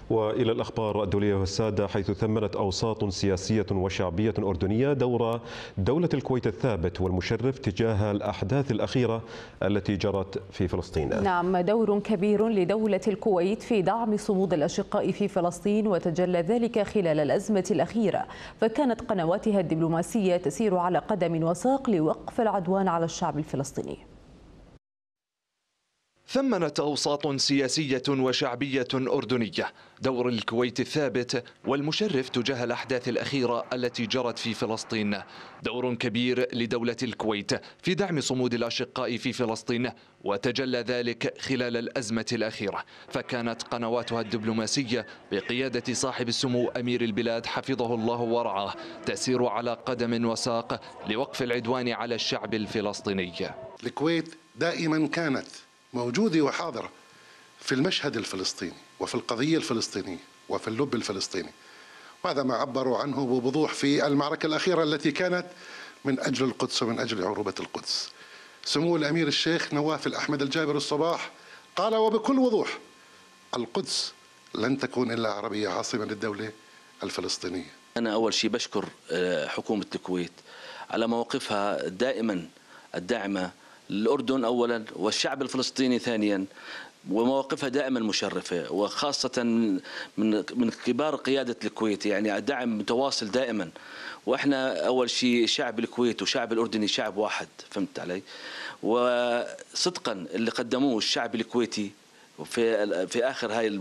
وإلى الأخبار الدولية والسادة، حيث ثمنت أوساط سياسية وشعبية أردنية دور دولة الكويت الثابت والمشرف تجاه الأحداث الأخيرة التي جرت في فلسطين. نعم، دور كبير لدولة الكويت في دعم صمود الأشقاء في فلسطين، وتجلى ذلك خلال الأزمة الأخيرة، فكانت قنواتها الدبلوماسية تسير على قدم وساق لوقف العدوان على الشعب الفلسطيني. ثمنت أوساط سياسية وشعبية أردنية دور الكويت الثابت والمشرف تجاه الأحداث الأخيرة التي جرت في فلسطين. دور كبير لدولة الكويت في دعم صمود الأشقاء في فلسطين، وتجلى ذلك خلال الأزمة الأخيرة، فكانت قنواتها الدبلوماسية بقيادة صاحب السمو أمير البلاد حفظه الله ورعاه تسير على قدم وساق لوقف العدوان على الشعب الفلسطيني. الكويت دائما كانت موجودة وحاضرة في المشهد الفلسطيني وفي القضية الفلسطينية وفي اللب الفلسطيني، وهذا ما عبروا عنه بوضوح في المعركة الأخيرة التي كانت من أجل القدس ومن أجل عروبة القدس. سمو الأمير الشيخ نواف الأحمد الجابر الصباح قال وبكل وضوح: القدس لن تكون إلا عربية عاصمة للدولة الفلسطينية. أنا أول شيء بشكر حكومة الكويت على مواقفها دائما الداعمة للأردن أولا والشعب الفلسطيني ثانيا، ومواقفها دائما مشرفة، وخاصة من كبار قيادة الكويت، يعني دعم متواصل دائما. وإحنا أول شيء شعب الكويت وشعب الأردني شعب واحد، فهمت علي؟ وصدقا اللي قدموه الشعب الكويتي في آخر هاي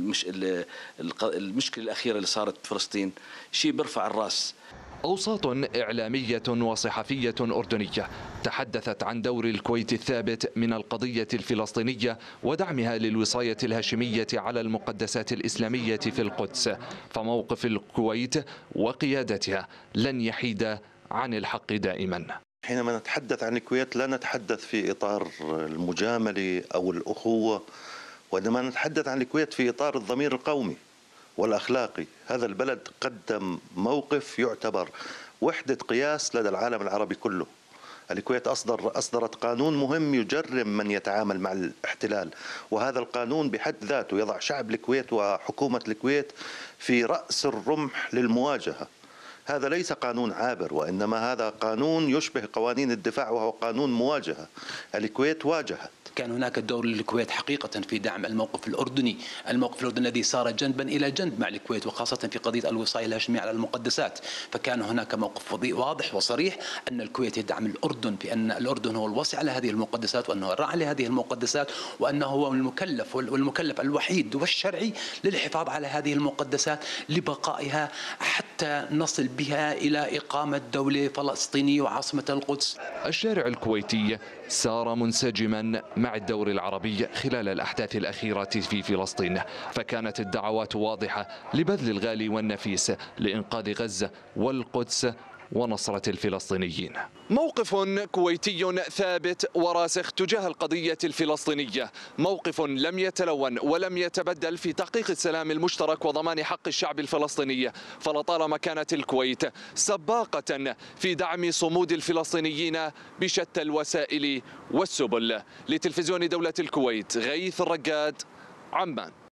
المشكلة الأخيرة اللي صارت في فلسطين شيء بيرفع الرأس. أوساط إعلامية وصحفية أردنية تحدثت عن دور الكويت الثابت من القضية الفلسطينية ودعمها للوصاية الهاشمية على المقدسات الإسلامية في القدس، فموقف الكويت وقيادتها لن يحيد عن الحق دائما. حينما نتحدث عن الكويت لا نتحدث في إطار المجاملة أو الأخوة، وإنما نتحدث عن الكويت في إطار الضمير القومي والأخلاقي. هذا البلد قدم موقف يعتبر وحدة قياس لدى العالم العربي كله. الكويت أصدرت قانون مهم يجرم من يتعامل مع الاحتلال، وهذا القانون بحد ذاته يضع شعب الكويت وحكومة الكويت في رأس الرمح للمواجهة. هذا ليس قانون عابر، وإنما هذا قانون يشبه قوانين الدفاع، وهو قانون مواجهة. الكويت واجهت. كان هناك دور للكويت حقيقة في دعم الموقف الأردني، الذي صار جنبا إلى جنب مع الكويت، وخاصة في قضية الوصاية الهاشمية على المقدسات. فكان هناك موقف واضح وصريح أن الكويت يدعم الأردن، بأن الأردن هو الوصي على هذه المقدسات، وأنه الراعي لهذه المقدسات، وأنه هو المكلف الوحيد والشرعي للحفاظ على هذه المقدسات لبقائها حتى نصل بها إلى إقامة دولة فلسطينية وعاصمة القدس. الشارع الكويتي سار منسجما مع الدور العربي خلال الأحداث الأخيرة في فلسطين، فكانت الدعوات واضحة لبذل الغالي والنفيس لإنقاذ غزة والقدس ونصرة الفلسطينيين. موقف كويتي ثابت وراسخ تجاه القضية الفلسطينية، موقف لم يتلون ولم يتبدل في تحقيق السلام المشترك وضمان حق الشعب الفلسطيني، فلطالما كانت الكويت سباقة في دعم صمود الفلسطينيين بشتى الوسائل والسبل. لتلفزيون دولة الكويت، غيث الرقاد، عمان.